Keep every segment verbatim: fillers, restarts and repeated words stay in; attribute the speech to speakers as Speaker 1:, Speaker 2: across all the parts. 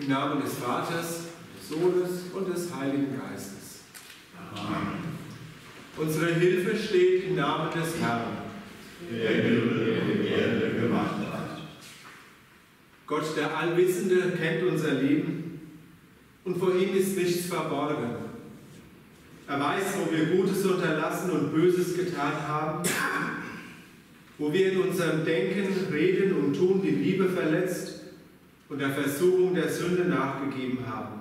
Speaker 1: Im Namen des Vaters, des Sohnes und des Heiligen Geistes.
Speaker 2: Amen.
Speaker 1: Unsere Hilfe steht im Namen des Herrn,
Speaker 2: der Himmel und die Erde gemacht hat.
Speaker 1: Gott, der Allwissende, kennt unser Leben und vor ihm ist nichts verborgen. Er weiß, wo wir Gutes unterlassen und Böses getan haben, wo wir in unserem Denken, Reden und Tun die Liebe verletzt und der Versuchung der Sünde nachgegeben haben.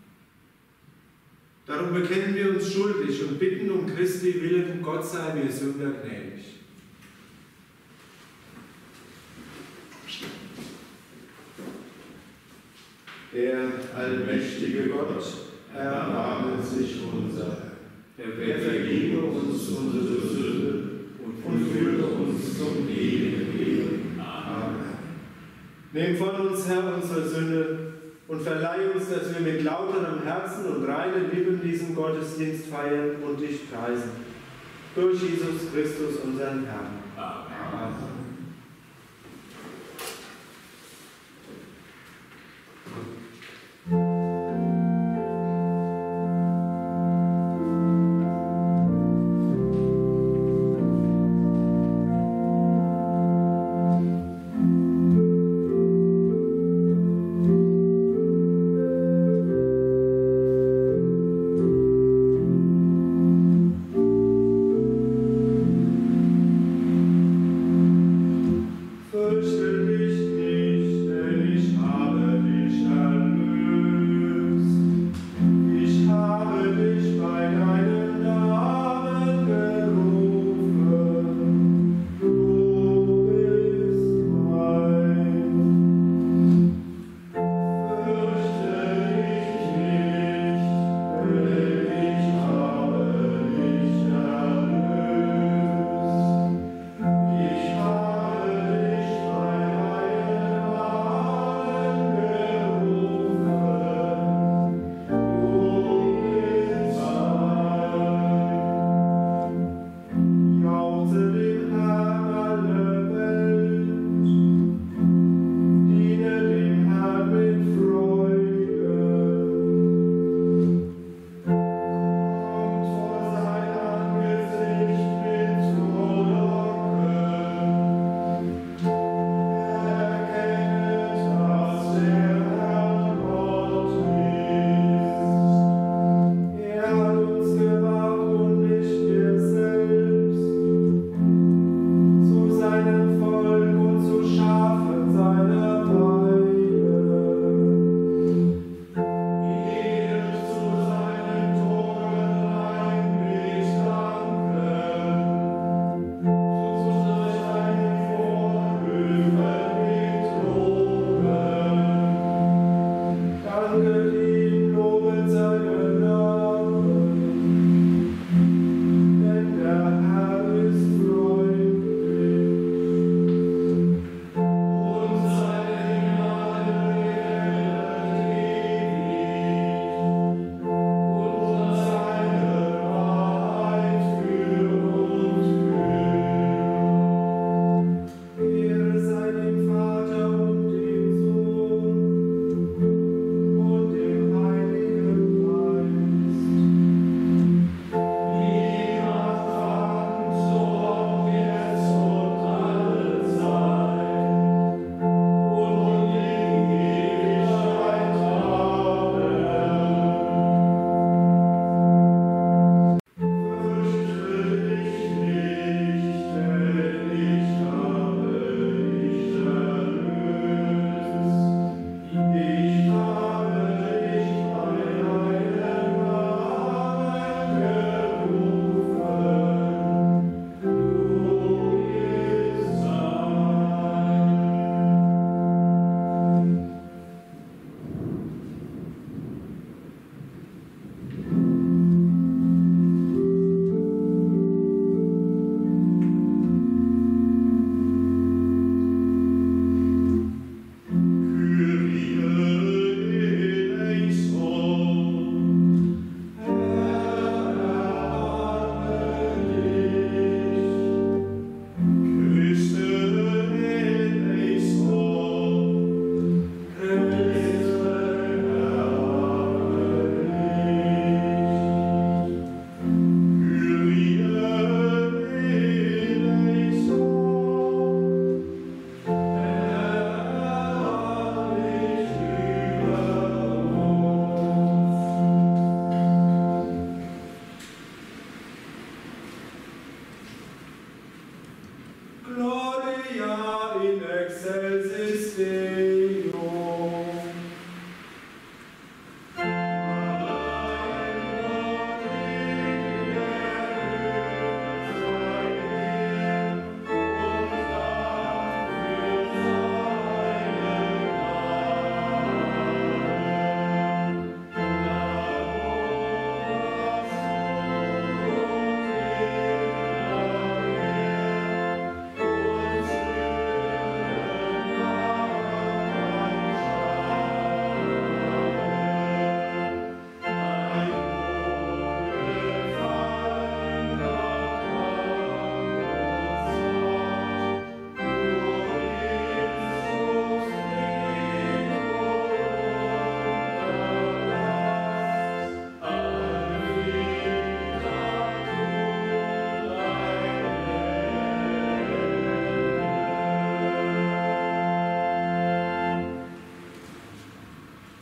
Speaker 1: Darum bekennen wir uns schuldig und bitten um Christi Willen, Gott sei mir Sünder gnädig.
Speaker 2: Der allmächtige Gott, erbarme sich unser. Er vergebe uns unsere Sünde und führe uns zum ewigen Leben. Amen.
Speaker 1: Nimm von uns, Herr, unsere Sünde und verleihe uns, dass wir mit lauterem Herzen und reinen Lippen diesen Gottesdienst feiern und dich preisen. Durch Jesus Christus, unseren Herrn.
Speaker 2: Amen.
Speaker 1: Amen.
Speaker 3: Amen.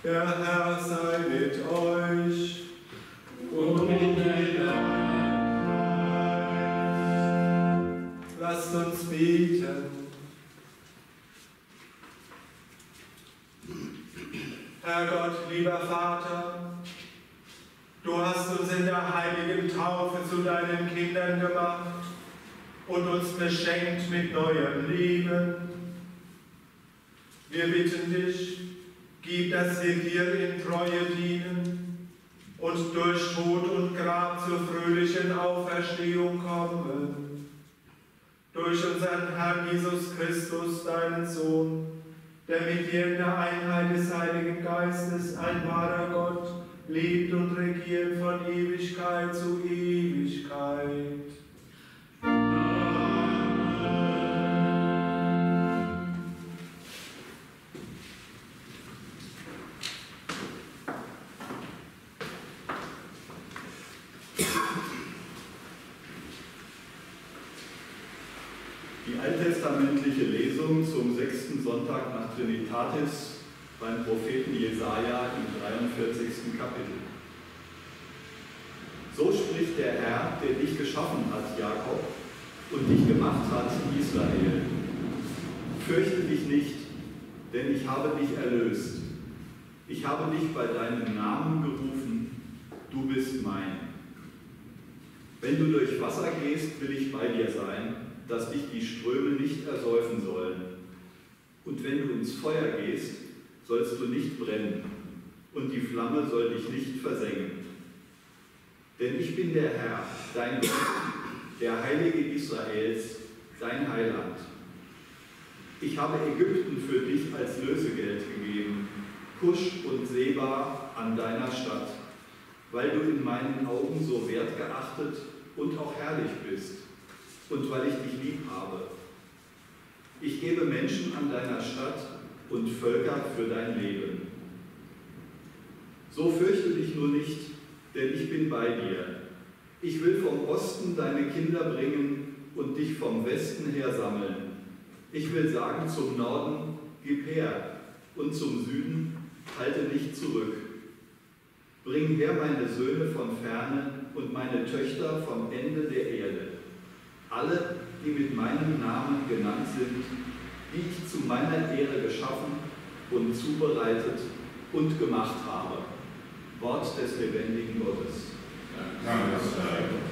Speaker 1: Der Herr sei mit euch.
Speaker 2: Und mit deinem Geist.
Speaker 1: Lasst uns beten. Herr Gott, lieber Vater, du hast uns in der heiligen Taufe zu deinen Kindern gemacht und uns beschenkt mit neuem Leben. Wir bitten dich, gib, dass wir dir in Treue dienen und durch Tod und Grab zur fröhlichen Auferstehung kommen. Durch unseren Herrn Jesus Christus, deinen Sohn, der mit dir in der Einheit des Heiligen Geistes, ein wahrer Gott, lebt und regiert von Ewigkeit zu Ewigkeit.
Speaker 2: Die alttestamentliche Lesung zum sechsten Sonntag nach Trinitatis beim Propheten Jesaja im dreiundvierzigsten Kapitel. So spricht der Herr, der dich geschaffen hat, Jakob, und dich gemacht hat, Israel. Fürchte dich nicht, denn ich habe dich erlöst. Ich habe dich bei deinem Namen gerufen, du bist mein. Wenn du durch Wasser gehst, will ich bei dir sein, dass dich die Ströme nicht ersäufen sollen. Und wenn du ins Feuer gehst, sollst du nicht brennen, und die Flamme soll dich nicht versengen. Denn ich bin der Herr, dein Gott, der Heilige Israels, dein Heiland. Ich habe Ägypten für dich als Lösegeld gegeben, Kusch und Seba an deiner Stadt, weil du in meinen Augen so wertgeachtet und auch herrlich bist. Und weil ich dich lieb habe. Ich gebe Menschen an deiner Stadt und Völker für dein Leben. So fürchte dich nur nicht, denn ich bin bei dir. Ich will vom Osten deine Kinder bringen und dich vom Westen her sammeln. Ich will sagen zum Norden, gib her, und zum Süden, halte nicht zurück. Bring her meine Söhne von ferne und meine Töchter vom Ende der Erde. Alle, die mit meinem Namen genannt sind, die ich zu meiner Ehre geschaffen und zubereitet und gemacht habe. Wort des lebendigen Gottes.
Speaker 3: Dank sei Gott.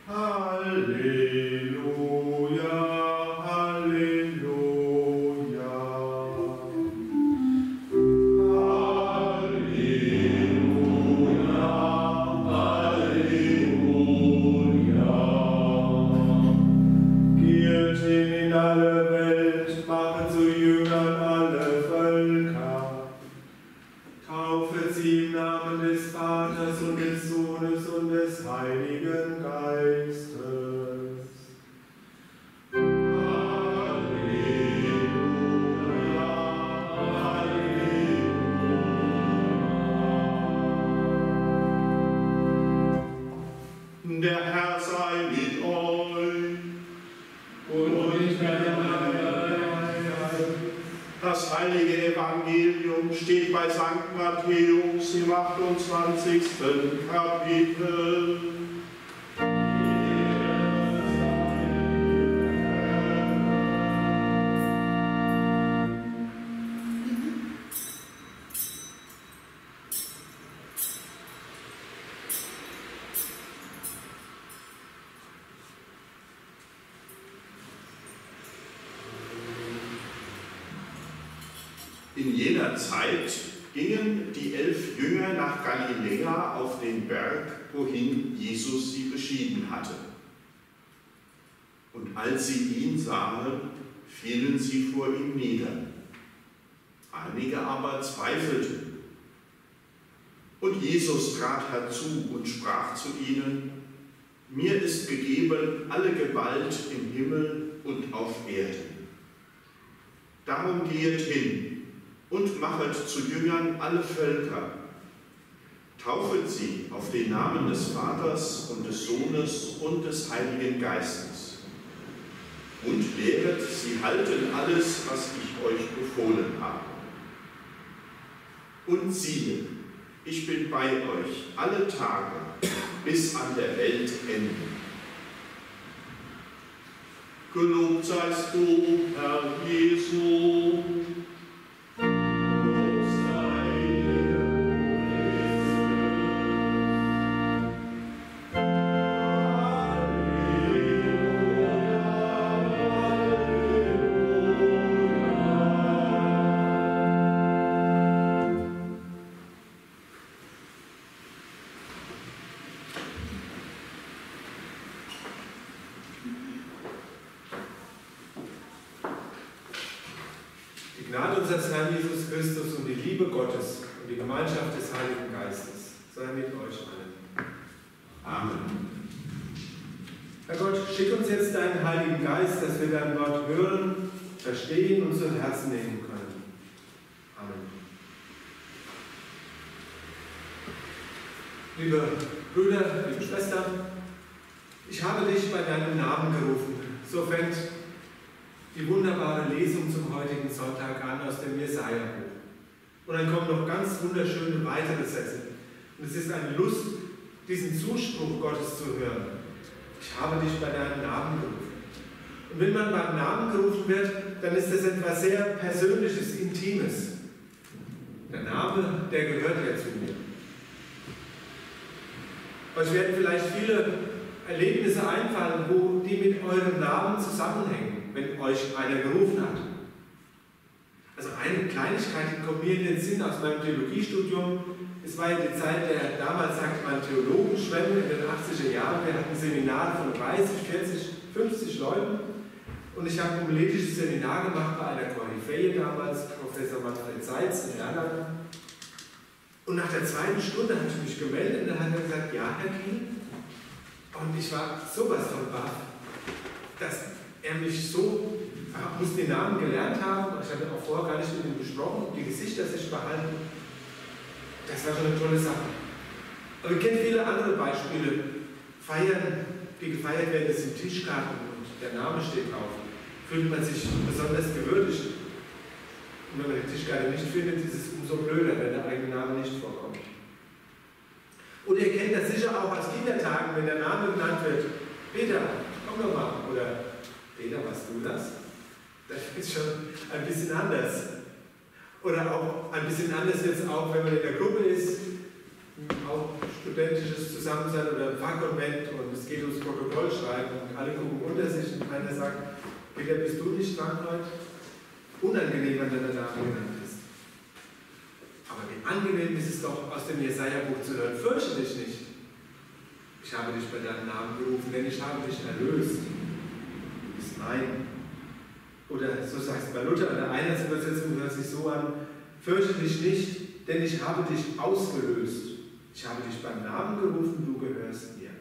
Speaker 3: Halleluja, Halleluja. Halleluja, Halleluja. Geht hin in alle Welt, macht zu Jüngern alle Völker. Taufet sie im Namen des Vaters und des Sohnes und des Heiligen Geistes. Halleluja, Halleluja. Der Herr sei mit euch. Und mit deinem Geist. Das heilige Evangelium steht bei Sankt Matthäus im achtundzwanzigsten Kapitel.
Speaker 4: In jener Zeit gingen die elf Jünger nach Galiläa auf den Berg, wohin Jesus sie beschieden hatte. Und als sie ihn sahen, fielen sie vor ihm nieder. Einige aber zweifelten. Und Jesus trat herzu und sprach zu ihnen: Mir ist gegeben alle Gewalt im Himmel und auf Erden. Darum gehet hin und machet zu Jüngern alle Völker, taufet sie auf den Namen des Vaters und des Sohnes und des Heiligen Geistes und lehret sie halten alles, was ich euch befohlen habe. Und siehe, ich bin bei euch alle Tage bis an der Weltende.
Speaker 3: Gelobt seist du, Herr Jesu.
Speaker 1: Die Gnade unseres Herrn Jesus Christus und die Liebe Gottes und die Gemeinschaft des Heiligen Geistes sei mit euch allen.
Speaker 4: Amen.
Speaker 1: Herr Gott, schick uns jetzt deinen Heiligen Geist, dass wir dein Wort hören, verstehen und zu Herzen nehmen können. Amen. Liebe Brüder, liebe Schwestern, ich habe dich bei deinem Namen gerufen. So fängt die wunderbare Lesung zum heutigen Sonntag an aus dem Jesaja-Buch. Und dann kommen noch ganz wunderschöne weitere Sätze. Und es ist eine Lust, diesen Zuspruch Gottes zu hören. Ich habe dich bei deinem Namen gerufen. Und wenn man beim Namen gerufen wird, dann ist das etwas sehr Persönliches, Intimes. Der Name, der gehört ja zu mir. Euch werden vielleicht viele Erlebnisse einfallen, wo die mit eurem Namen zusammenhängen, wenn euch einer gerufen hat. Also eine Kleinigkeit kommt mir in den Sinn aus meinem Theologiestudium. Es war ja die Zeit der, damals sagte man Theologenschwemme in den achtziger Jahren. Wir hatten Seminare von dreißig, vierzig, fünfzig Leuten. Und ich habe ein homiletisches Seminar gemacht bei einer Koryphäe damals, Professor Manfred Seitz in Erlangen. Und nach der zweiten Stunde habe ich mich gemeldet und dann hat er gesagt, ja, Herr Kiel. Und ich war sowas von baff, dass er mich so, ich muss den Namen gelernt haben, ich hatte auch vorher gar nicht mit ihm gesprochen, die Gesichter sich behalten. Das war schon eine tolle Sache. Aber ihr kennt viele andere Beispiele. Feiern, die gefeiert werden, das sind Tischkarten und der Name steht drauf. Fühlt man sich besonders gewürdigt. Und wenn man die Tischkarte nicht findet, ist es umso blöder, wenn der eigene Name nicht vorkommt. Und ihr kennt das sicher auch aus Kindertagen, wenn der Name genannt wird. Peter, komm doch mal. Oder Peter, warst du das? Das ist schon ein bisschen anders. Oder auch ein bisschen anders jetzt auch, wenn man in der Gruppe ist. Auch studentisches Zusammensein oder Pfarrkonvent und es geht ums Protokoll schreiben und alle gucken unter sich und einer sagt, Peter, bist du nicht dran heute? Unangenehm, wenn du der Name genannt ist. Aber wie angenehm ist es doch, aus dem Jesaja-Buch zu hören, fürchte dich nicht. Ich habe dich bei deinem Namen gerufen, denn ich habe dich erlöst. Du bist mein. Oder so sagt es bei Luther, in der Einheitsübersetzung hört sich so an, fürchte dich nicht, denn ich habe dich ausgelöst. Ich habe dich beim Namen gerufen, du gehörst mir.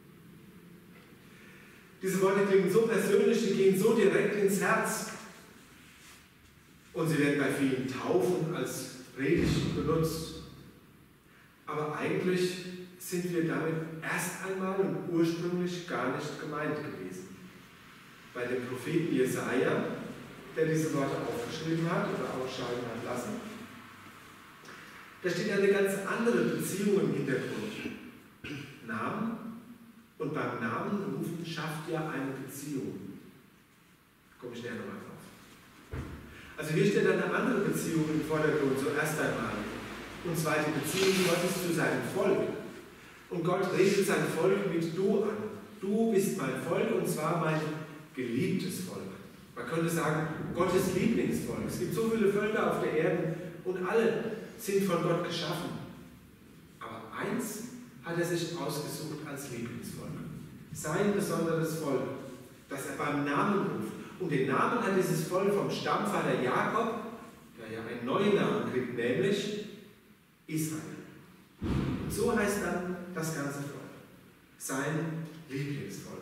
Speaker 1: Diese Worte klingen so persönlich, die gehen so direkt ins Herz. Und sie werden bei vielen Taufen als Predigt benutzt. Aber eigentlich sind wir damit erst einmal und ursprünglich gar nicht gemeint gewesen. Bei dem Propheten Jesaja, der diese Worte aufgeschrieben hat oder aufschreiben hat lassen, da steht eine ganz andere Beziehung im Hintergrund. Namen und beim Namen rufen schafft ja eine Beziehung. Da komme ich näher nochmal drauf. Also hier steht eine andere Beziehung im Vordergrund, so erst einmal. Und zwar die Beziehung Gottes zu seinem Volk. Und Gott redet sein Volk mit Du an. Du bist mein Volk und zwar mein geliebtes Volk. Man könnte sagen, Gottes Lieblingsvolk. Es gibt so viele Völker auf der Erde und alle sind von Gott geschaffen. Aber eins hat er sich ausgesucht als Lieblingsvolk. Sein besonderes Volk, das er beim Namen ruft. Und den Namen hat dieses Volk vom Stammvater Jakob, der ja einen neuen Namen kriegt, nämlich Israel. Und so heißt dann das ganze Volk. Sein Lieblingsvolk.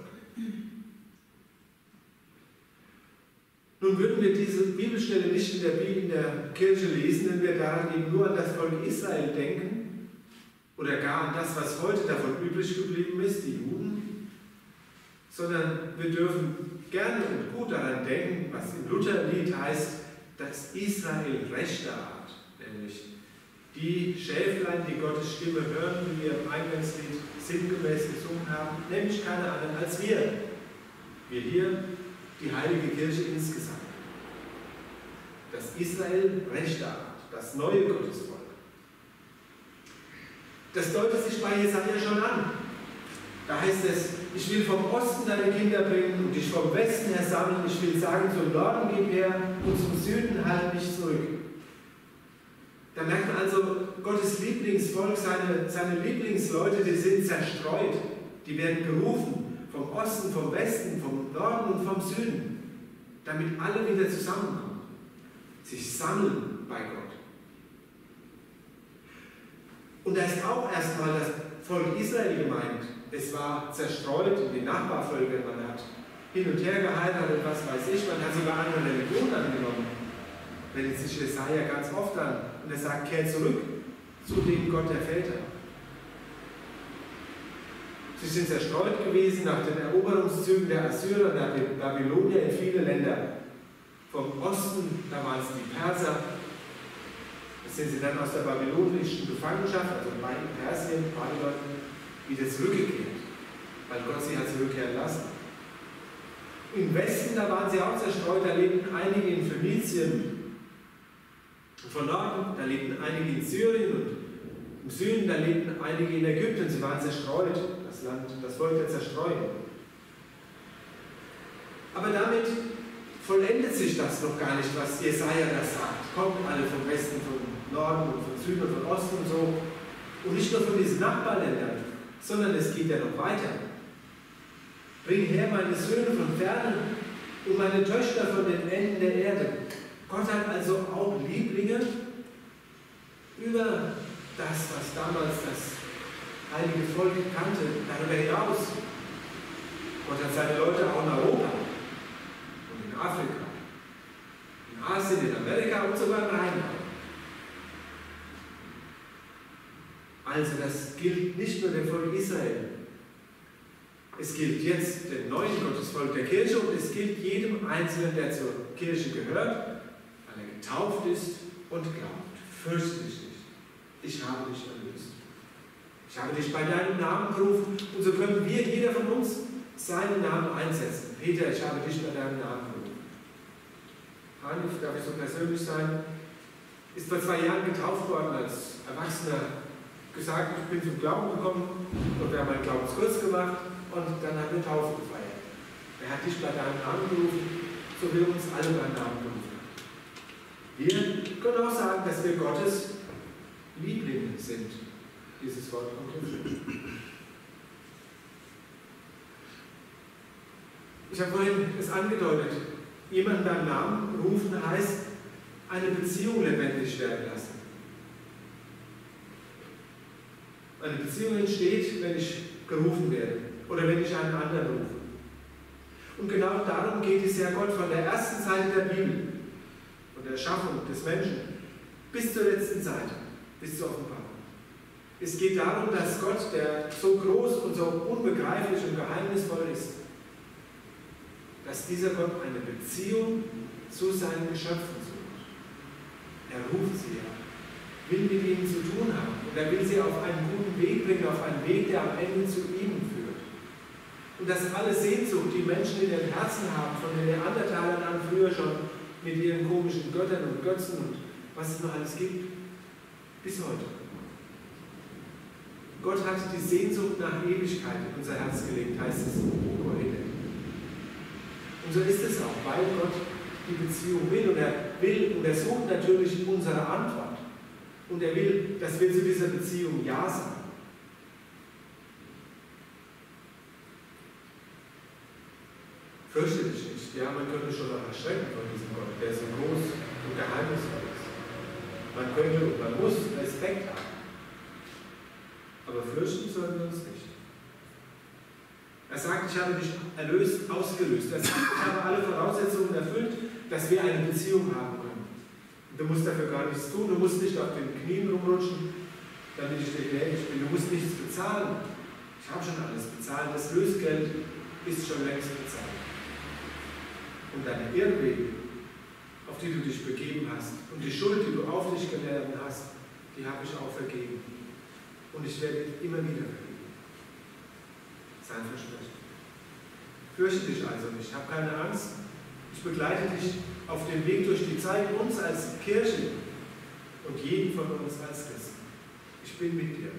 Speaker 1: Nun würden wir diese Bibelstelle nicht in der, Bibel, in der Kirche lesen, wenn wir daran eben nur an das Volk Israel denken oder gar an das, was heute davon übrig geblieben ist, die Juden, sondern wir dürfen gerne und gut daran denken, was im Lutherlied heißt, dass Israel rechter Art, nämlich die Schäflein, die Gottes Stimme hören, wie wir im Eingangslied sinngemäß gesungen haben, nämlich keine anderen als wir. Wir hier, die Heilige Kirche insgesamt. Das Israel rechter Art, das neue Gottesvolk. Das deutet sich bei Jesaja schon an. Da heißt es, ich will vom Osten deine Kinder bringen und dich vom Westen her sammeln. Ich will sagen, zum Norden gib her und zum Süden halt mich zurück. Da merkt man also, Gottes Lieblingsvolk, seine, seine Lieblingsleute, die sind zerstreut. Die werden gerufen vom Osten, vom Westen, vom Norden und vom Süden, damit alle wieder zusammenkommen, sich sammeln bei Gott. Und da ist auch erstmal das Volk Israel gemeint. Es war zerstreut in die Nachbarvölker, man hat hin und her geheiratet, was weiß ich, man hat sogar andere Religionen angenommen. Wendet sich Jesaja ganz oft an und er sagt, kehrt zurück zu dem Gott der Väter. Sie sind zerstreut gewesen nach den Eroberungszügen der Assyrer und der Babylonier in viele Länder. Vom Osten, da waren es die Perser, da sind sie dann aus der babylonischen Gefangenschaft, also bei Persien, Babylon, wieder zurückgekehrt, weil Gott sie hat zurückkehren lassen. Im Westen, da waren sie auch zerstreut, da lebten einige in Phönizien. Und von Norden, da lebten einige in Syrien und im Süden, da lebten einige in Ägypten. Sie waren zerstreut, das Land, das Volk der Zerstreuung. Aber damit vollendet sich das noch gar nicht, was Jesaja da sagt. Kommt alle vom Westen, vom Norden und vom Süden und vom Osten und so. Und nicht nur von diesen Nachbarländern, sondern es geht ja noch weiter. Bring her meine Söhne von ferne und meine Töchter von den Enden der Erde. Gott hat also auch Lieblinge über das, was damals das heilige Volk kannte, darüber hinaus. Gott hat seine Leute auch in Europa und in Afrika, in Asien, in Amerika und sogar im Rheinland. Also das gilt nicht nur dem Volk Israel. Es gilt jetzt dem neuen Gottesvolk der Kirche und es gilt jedem Einzelnen, der zur Kirche gehört, weil er getauft ist und glaubt. Fürchte dich nicht. Ich habe dich erlöst. Ich habe dich bei deinem Namen gerufen und so können wir, jeder von uns, seinen Namen einsetzen. Peter, ich habe dich bei deinem Namen gerufen. Hanif, darf ich so persönlich sein, ist vor zwei Jahren getauft worden als Erwachsener, gesagt, ich bin zum Glauben gekommen und wir haben einen Glaubenskurs gemacht und dann haben wir Taufe gefeiert. Er hat dich bei deinem Namen gerufen, so will uns alle beim Namen gerufen. Wir können auch sagen, dass wir Gottes Lieblinge sind. Dieses Wort kommt hinzu. Ich habe vorhin es angedeutet, jemanden beim Namen rufen heißt, eine Beziehung lebendig werden lassen. Eine Beziehung entsteht, wenn ich gerufen werde oder wenn ich einen anderen rufe. Und genau darum geht es ja Gott von der ersten Seite der Bibel, von der Schaffung des Menschen, bis zur letzten Seite, bis zur Offenbarung. Es geht darum, dass Gott, der so groß und so unbegreiflich und geheimnisvoll ist, dass dieser Gott eine Beziehung zu seinen Geschöpfen sucht. Er ruft sie ja, will mit ihnen zu tun haben und er will sie auf einen guten Weg bringen, auf einen Weg, der am Ende zu ihnen führt. Und dass alle Sehnsucht, die Menschen in ihren Herzen haben, von den Neandertalern an früher schon, mit ihren komischen Göttern und Götzen und was es noch alles gibt, bis heute. Gott hat die Sehnsucht nach Ewigkeit in unser Herz gelegt, heißt es im Buch Koheleth. Und so ist es auch, weil Gott die Beziehung will und er will und er sucht natürlich unsere Antwort. Und er will, dass wir zu dieser Beziehung Ja sagen. Fürchte dich nicht. Ja, man könnte schon noch erschrecken von diesem Gott, der so groß und geheimnisvoll ist. Man könnte und man muss Respekt haben. Aber fürchten sollen wir uns nicht. Er sagt, ich habe dich erlöst, ausgelöst. Er sagt, ich habe alle Voraussetzungen erfüllt, dass wir eine Beziehung haben können. Und du musst dafür gar nichts tun, du musst nicht auf den Knien rumrutschen, damit ich dir gnädig bin. Du musst nichts bezahlen. Ich habe schon alles bezahlt. Das Lösegeld ist schon längst bezahlt. Und deine Irrwege, auf die du dich begeben hast, und die Schuld, die du auf dich geladen hast, die habe ich auch vergeben. Und ich werde immer wieder vergeben. Sein Versprechen. Fürchte dich also nicht, hab keine Angst. Ich begleite dich auf dem Weg durch die Zeit, uns als Kirche und jeden von uns als Christen. Ich bin mit dir.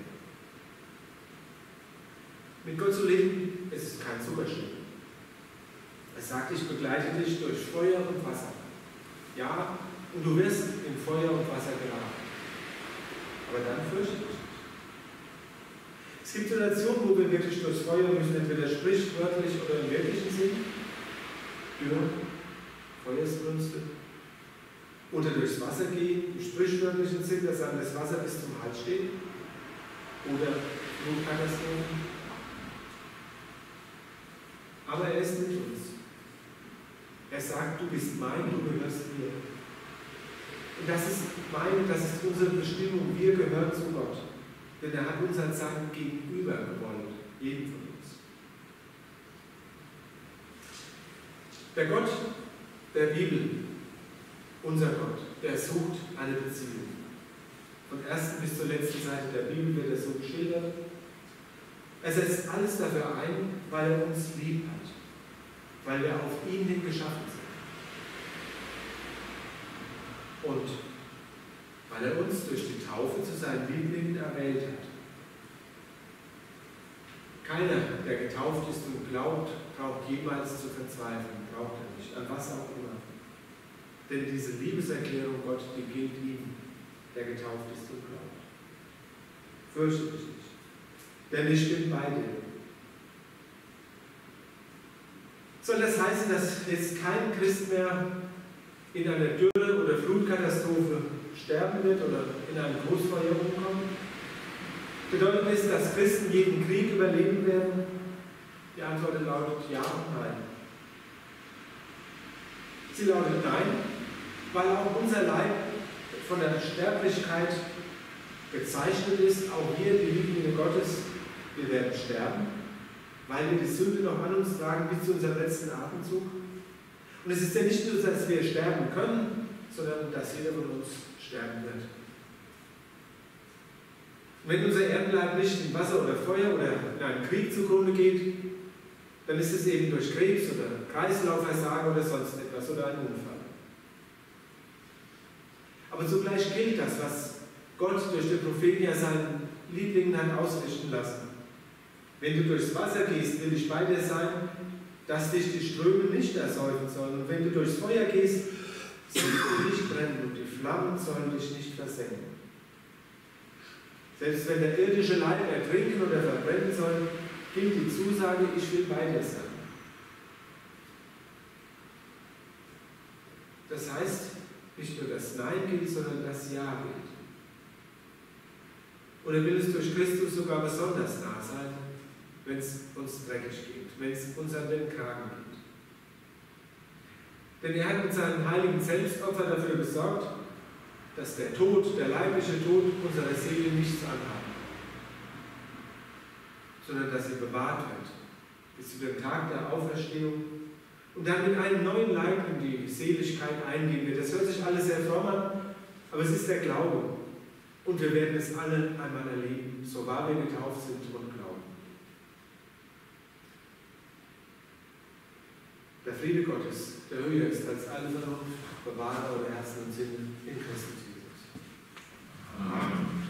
Speaker 1: Mit Gott zu leben, es ist kein Zuckerschlecken. Er sagt, ich begleite dich durch Feuer und Wasser. Ja, und du wirst in Feuer und Wasser geraten. Aber dann fürchte dich nicht. Es gibt Situationen, wo wir wirklich durchs Feuer müssen, entweder sprichwörtlich oder im wirklichen Sinn, Dürren, Feuersbrünste, oder durchs Wasser gehen, im sprichwörtlichen Sinn, dass einem das Wasser bis zum Hals steht, oder Flutkatastrophen. Aber er ist mit uns. Er sagt, du bist mein, du gehörst mir. Und das ist meine, das ist unsere Bestimmung, wir gehören zu Gott. Denn er hat uns als sein Gegenüber gewollt, jeden von uns. Der Gott der Bibel, unser Gott, der sucht eine Beziehung. Von der ersten bis zur letzten Seite der Bibel wird er so geschildert. Er setzt alles dafür ein, weil er uns lieb hat, weil wir auf ihn hin geschaffen sind. Und weil er uns durch die Taufe zu seinen Lieblingen erwählt hat. Keiner, der getauft ist und glaubt, braucht jemals zu verzweifeln, braucht er nicht, an was auch immer. Denn diese Liebeserklärung Gott, die gilt ihm, der getauft ist und glaubt. Fürchte dich nicht, denn ich bin bei dir. Soll das heißen, dass jetzt kein Christ mehr in einer Dürre oder Flutkatastrophe sterben wird oder in einem Großfeuer umkommen? Bedeutet es, dass Christen jeden Krieg überleben werden? Die Antwort lautet ja und nein. Sie lautet nein, weil auch unser Leib von der Sterblichkeit gezeichnet ist, auch wir, die Lieblinge Gottes, wir werden sterben, weil wir die Sünde noch an uns tragen bis zu unserem letzten Atemzug. Und es ist ja nicht nur, dass wir sterben können, sondern dass jeder von uns sterben wird. Und wenn unser Erdenleib nicht in Wasser oder Feuer oder in einen Krieg zugrunde geht, dann ist es eben durch Krebs oder Kreislaufversagen oder sonst etwas oder ein Unfall. Aber zugleich gilt das, was Gott durch den Propheten ja seinen Lieblingen hat ausrichten lassen. Wenn du durchs Wasser gehst, will ich bei dir sein, dass dich die Ströme nicht ersäufen sollen. Und wenn du durchs Feuer gehst, sollst du nicht brennen und die Flammen sollen dich nicht versenken. Selbst wenn der irdische Leib ertrinken oder verbrennen soll, gilt die Zusage, ich will bei dir sein. Das heißt, nicht nur das Nein gilt, sondern das Ja gilt. Oder will es durch Christus sogar besonders nah sein, wenn es uns dreckig geht, wenn es uns an den Kragen geht. Denn er hat mit seinem heiligen Selbstopfer dafür gesorgt, dass der Tod, der leibliche Tod unserer Seele nichts anhat, sondern dass sie bewahrt wird, bis zu dem Tag der Auferstehung und dann mit einem neuen Leib in die Seligkeit eingehen wird. Das hört sich alles sehr fromm an, aber es ist der Glaube. Und wir werden es alle einmal erleben, so wahr wir getauft sind und glauben. Der Friede Gottes, der höher ist als alle Vernunft, bewahre eure Herzen und Sinne in Christus Jesus. Amen.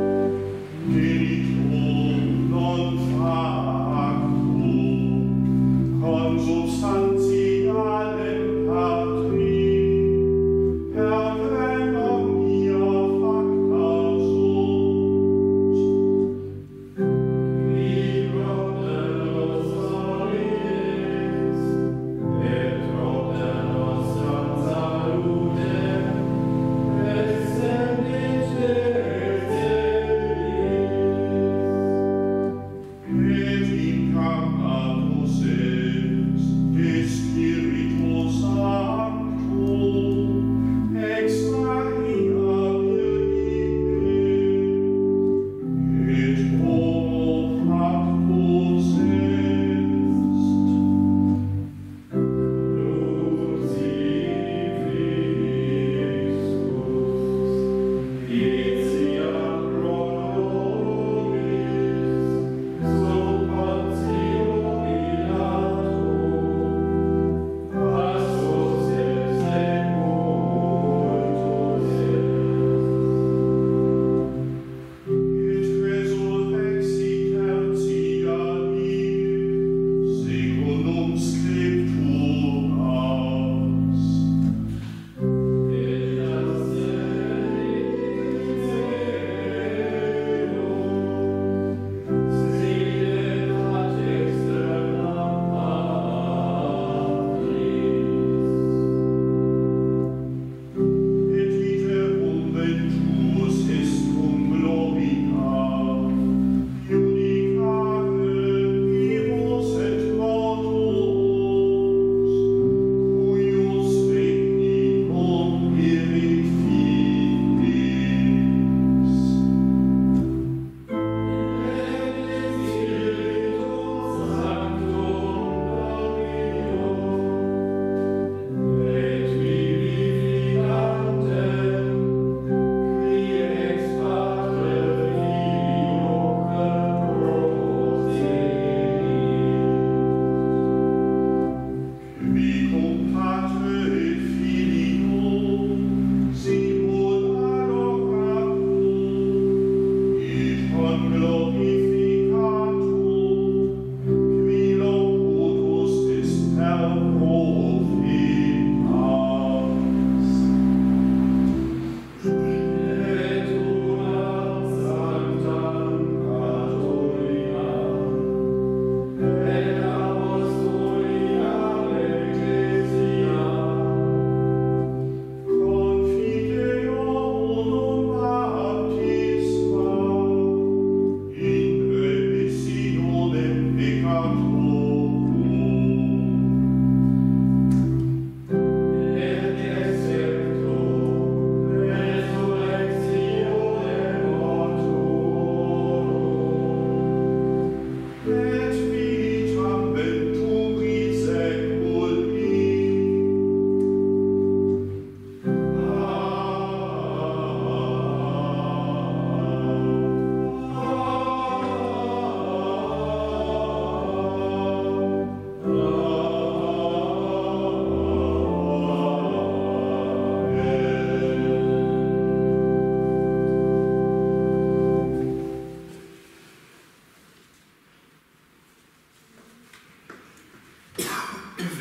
Speaker 3: Amen.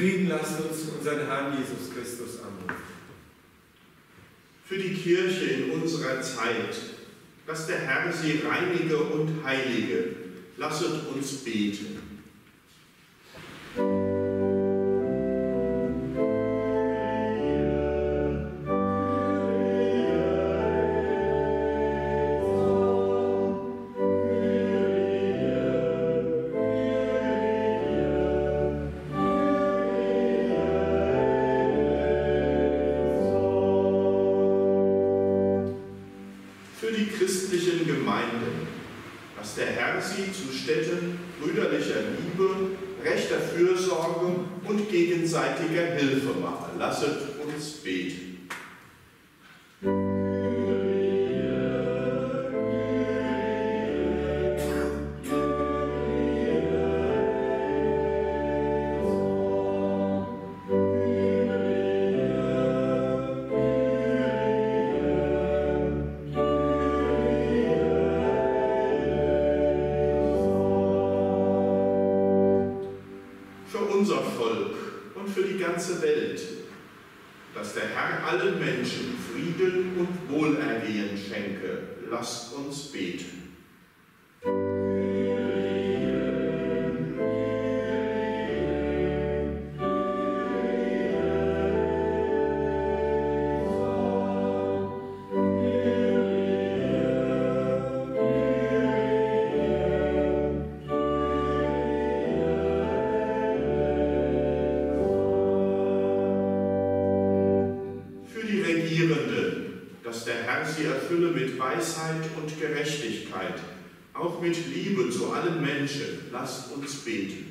Speaker 1: Frieden lasst uns unseren Herrn Jesus Christus anrufen.
Speaker 4: Für die Kirche in unserer Zeit, dass der Herr sie reinige und heilige, lasset uns beten. Christlichen Gemeinden, dass der Herr sie zu Stätten brüderlicher Liebe, rechter Fürsorge und gegenseitiger Hilfe mache. Lasset uns beten. Unser Volk und für die ganze Welt, dass der Herr allen Menschen Frieden und Wohlergehen schenke. Lasst uns beten. Dass der Herr sie erfülle mit Weisheit und Gerechtigkeit, auch mit Liebe zu allen Menschen. Lasst uns beten.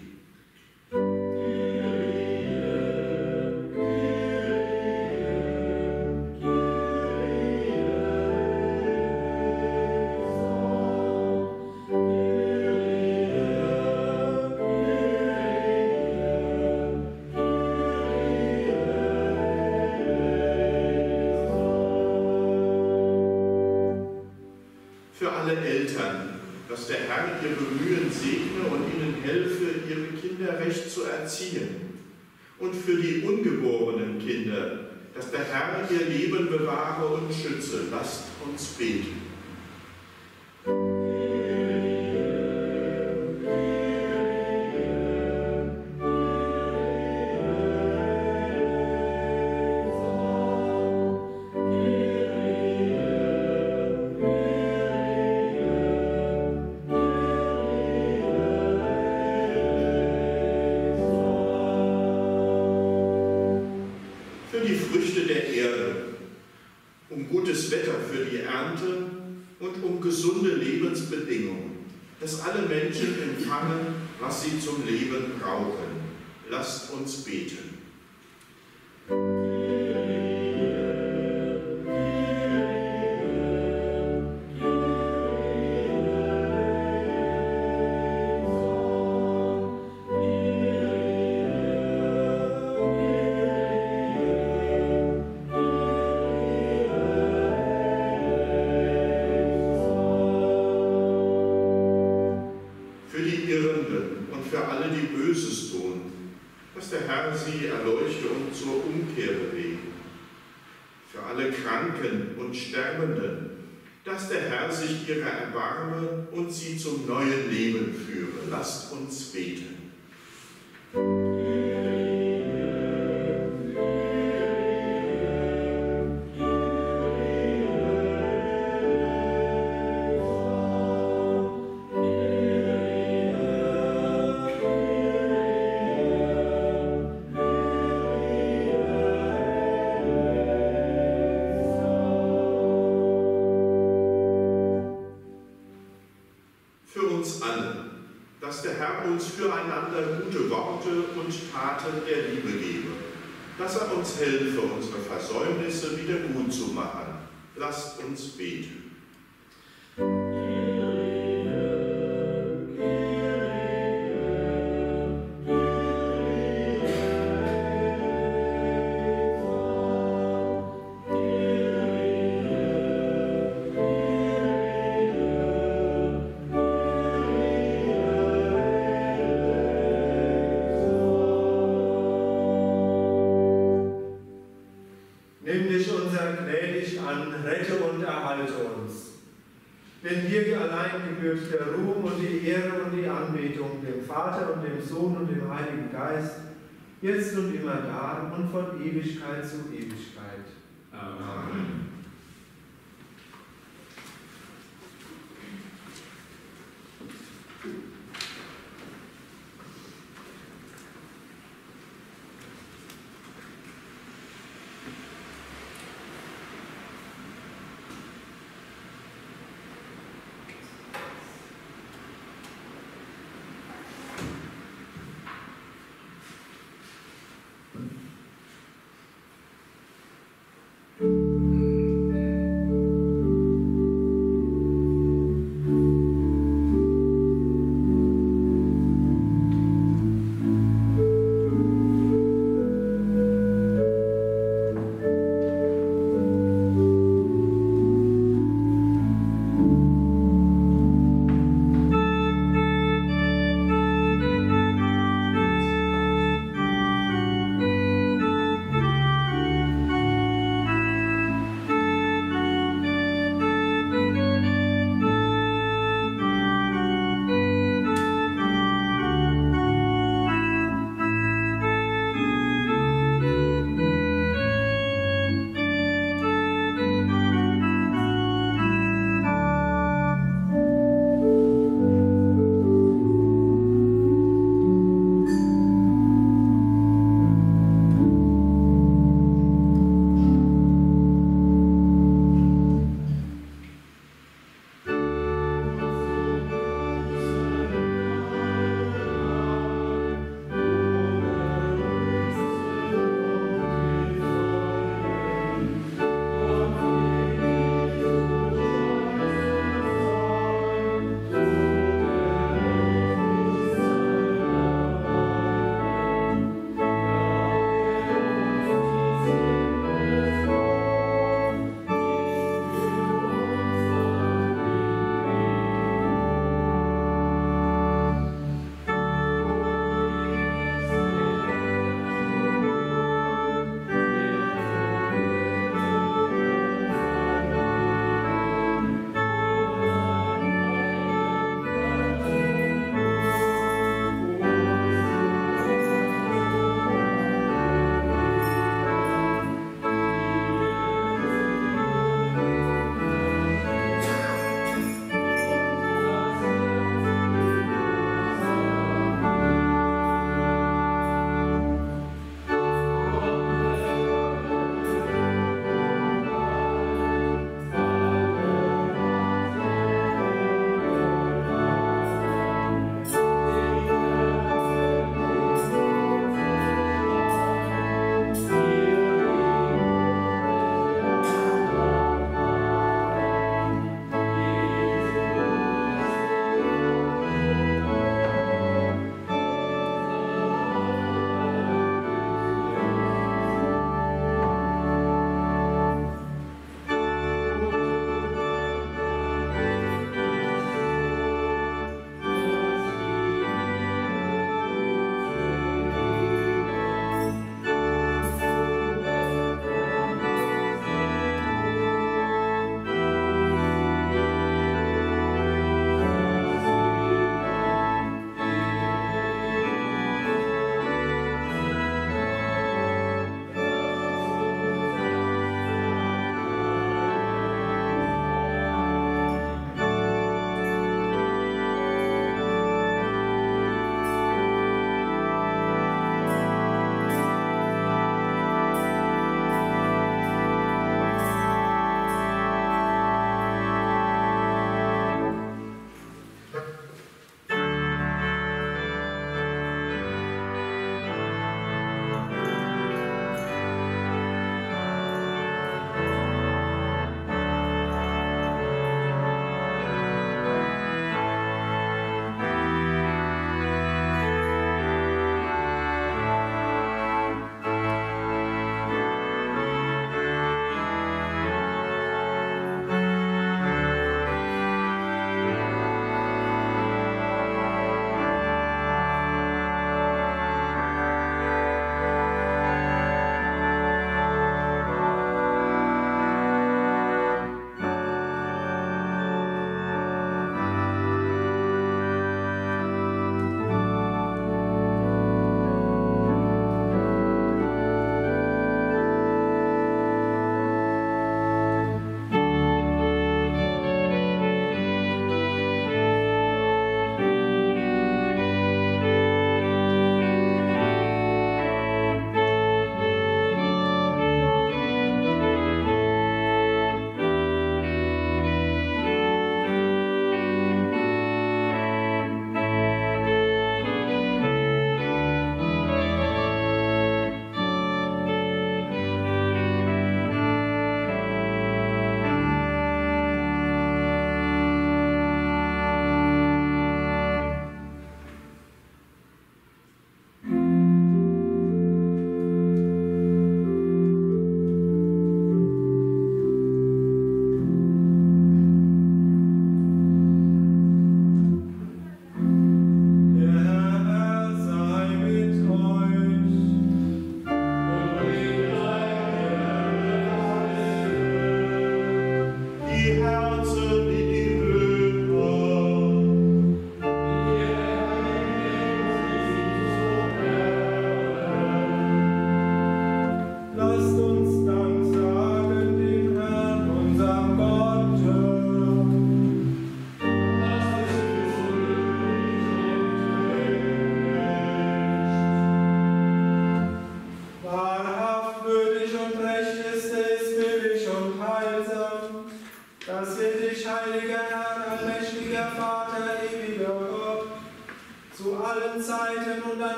Speaker 4: Für alle Eltern, dass der Herr ihr Bemühen segne und ihnen helfe, ihre Kinder recht zu erziehen. Und für die ungeborenen Kinder, dass der Herr ihr Leben bewahre und schütze. Lasst uns beten. Die Früchte der Erde, um gutes Wetter für die Ernte und um gesunde Lebensbedingungen, dass alle Menschen empfangen, was sie zum Leben brauchen. Lasst uns beten. Und für alle, die Böses tun, dass der Herr sie erleuchte und zur Umkehr bewege. Für alle Kranken und Sterbenden, dass der Herr sich ihrer erbarme und sie zum neuen Leben führe. Lasst uns beten. Für uns alle, dass der Herr uns füreinander gute Worte und Taten der Liebe gebe, dass er uns helfe, unsere Versäumnisse wieder gut zu machen. Lasst uns beten.
Speaker 1: Denn dir allein gebührt der Ruhm und die Ehre und die Anbetung, dem Vater und dem Sohn und dem Heiligen Geist, jetzt und immer da und von Ewigkeit zu Ewigkeit.
Speaker 4: Amen.
Speaker 5: Thank you.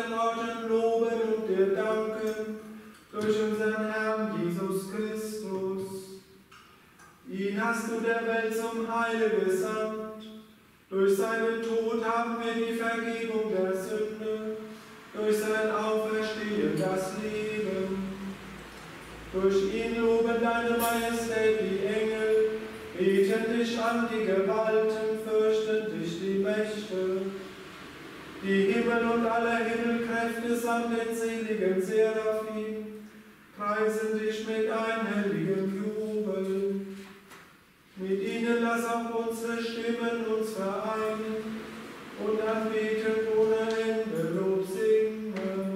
Speaker 3: allen Orten loben und dir danken, durch unseren Herrn Jesus Christus. Ihn hast du der Welt zum Heile gesandt. Durch seinen Tod haben wir die Vergebung der Sünde, durch sein Auferstehen das Leben. Durch ihn loben deine Majestät die Engel, beten dich an die Gewalten, fürchten dich die Mächte. Die Himmel und alle Himmelkräfte samt den seligen Seraphim preisen dich mit einhelligem Jubel. Mit ihnen lass auch unsere Stimmen uns vereinen und anbeten ohne Ende Lob singen.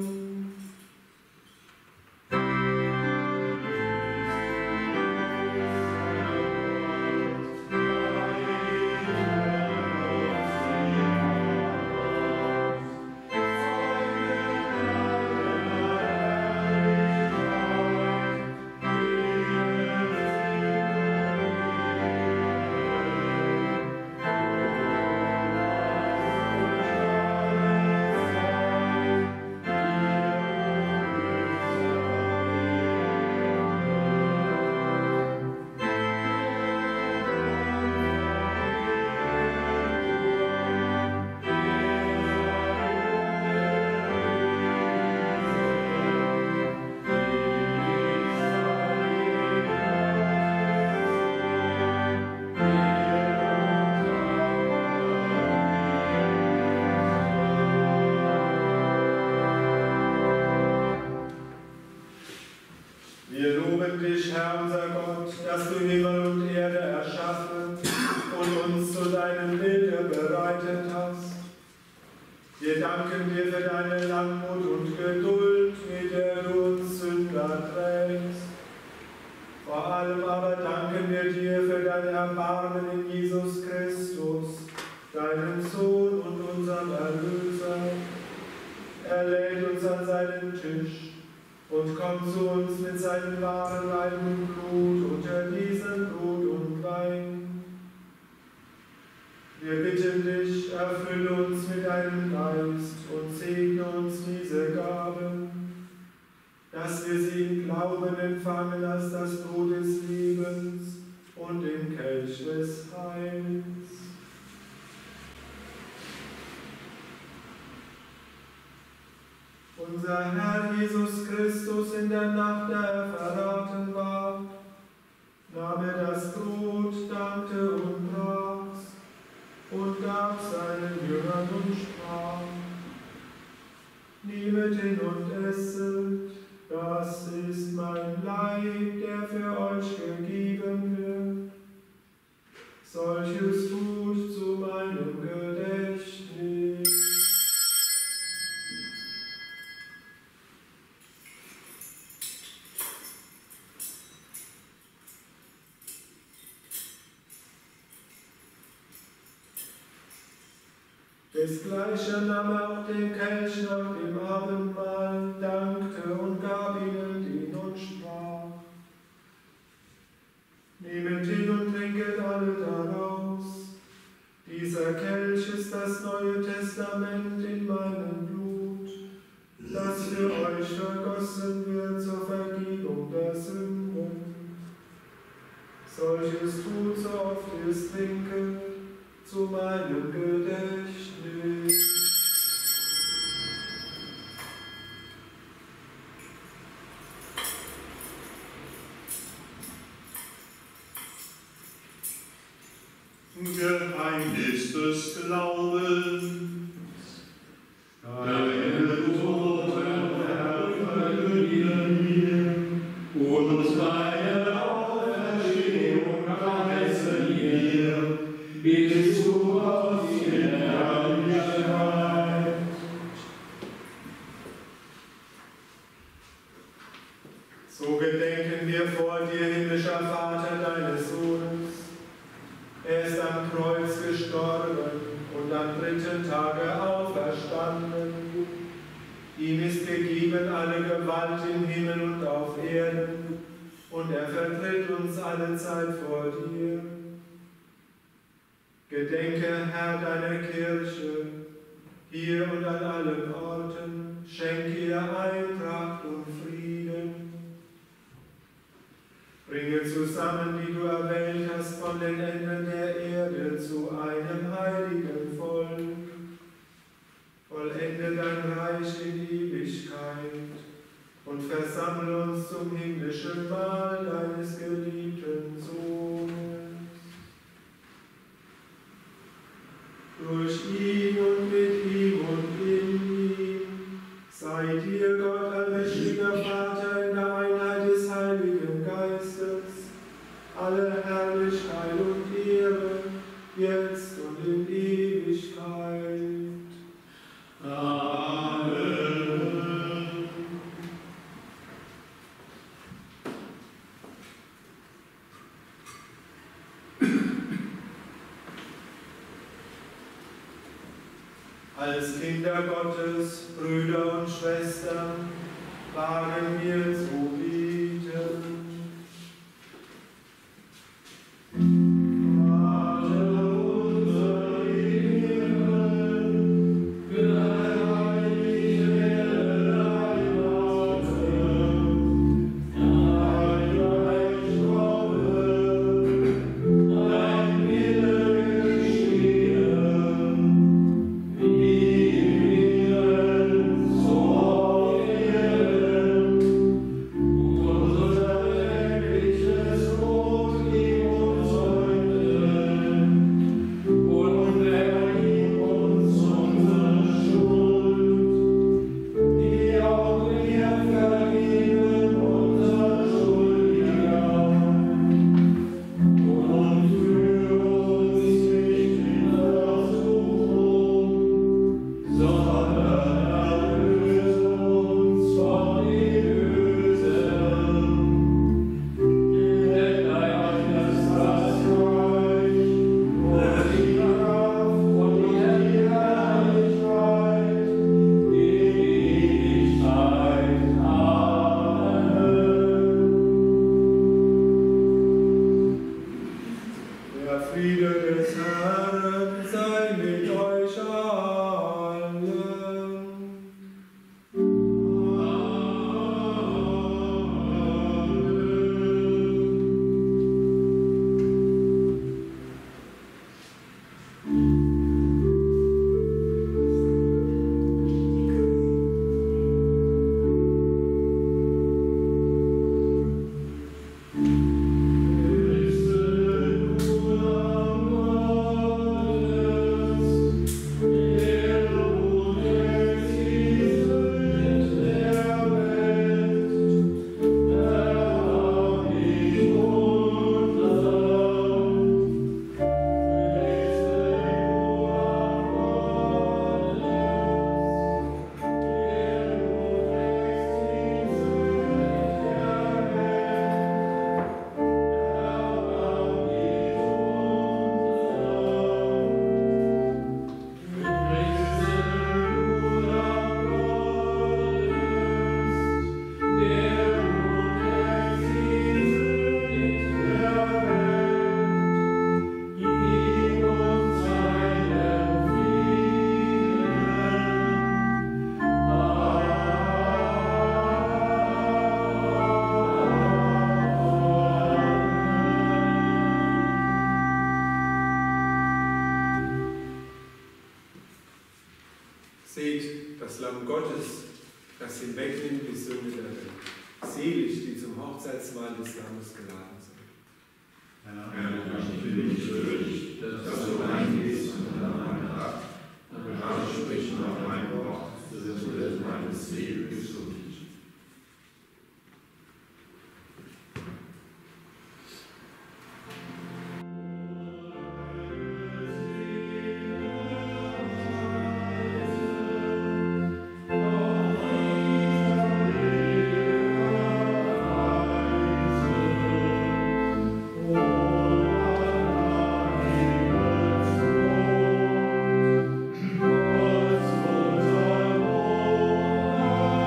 Speaker 3: Herr unser Gott, dass du Himmel und Erde erschaffen und uns zu deinem Bilde bereitet hast. Wir danken dir für deine Langmut und Geduld, mit der du uns Sünder trägst. Vor allem aber danken wir dir für dein Erbarmen in Jesus Christus, deinen Sohn und unseren Erlöser. Er lädt uns an seinen Tisch und kommt zu uns mit seinem wahren Leib und Blut unter diesem Brot und Wein. Wir bitten dich, erfülle uns mit deinem Geist und segne uns diese Gaben, dass wir sie im Glauben empfangen als das Brot des Lebens und den Kelch des Heils. Unser Herr Jesus Christus in der Nacht, da er verraten war, nahm er das Brot, dankte und brach's und gab seinen Jüngern und sprach: Nehmet hin und esset, das ist mein Leib, der für euch gegeben wird. Solches tut zu meinem Gedächtnis. Desgleichen nahm er auch den Kelch nach dem Abendmahl, dankte und gab ihnen den und sprach: Nehmet hin und trinket alle daraus. Dieser Kelch ist das Neue Testament in meinem Blut, das für euch vergossen wird zur Vergebung der Sünden. Solches tut, so oft ihr es trinket, zu meinem Gedächtnis.
Speaker 4: Geheimnis des Glaubens. Deine Toten verkündigen wir und deine Auferstehung preisen wir, bis du auf die Herrlichkeit.
Speaker 3: So gedenken wir vor dir, himmlischer Vater, deines Sohnes. Er ist am Kreuz gestorben und am dritten Tage auferstanden. Ihm ist gegeben alle Gewalt im Himmel und auf Erden, und er vertritt uns alle Zeit vor dir. Gedenke, Herr, deiner Kirche, hier und an allen Orten, zusammen, die du erwählt hast von den Enden der Erde zu einem heiligen Volk. Vollende dein Reich in Ewigkeit und versammle uns zum himmlischen Mahl deines geliebten Sohnes. Durch ihn und mit ihm und in ihm sei dir, Gott, allmächtiger Vater, in der Einheit des Heiligen Geistes, alle Herrlichkeit und Ehre, jetzt und in Ewigkeit. Amen. Als Kinder Gottes, Brüder und Schwestern, wagen wir zu beten.
Speaker 1: Seht das Lamm Gottes, das hinwegnimmt die Sünde der Welt. Selig, die zum Hochzeitsmahl des Lammes geladen sind.
Speaker 4: Herr, ich bin nicht würdig, dass du reingehst unter meine Kraft, aber Herr, sprich noch mein Wort, das wird meine Seele gesund.
Speaker 3: Oh,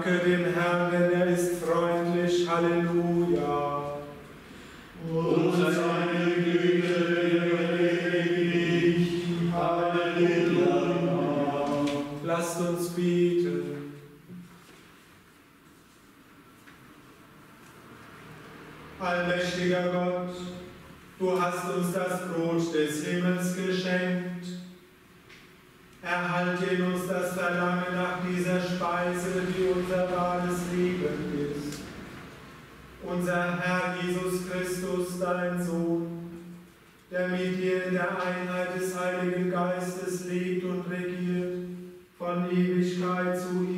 Speaker 3: Danke dem Herrn, denn er ist freundlich. Halleluja.
Speaker 5: Und seine Güte ewig. Halleluja.
Speaker 3: Lasst uns beten. Allmächtiger Gott, du hast uns das Brot des Himmels geschenkt. Erhalte in uns das Verlangen nach dieser Speise, die unser wahres Leben ist. Unser Herr Jesus Christus, dein Sohn, der mit dir in der Einheit des Heiligen Geistes lebt und regiert, von Ewigkeit zu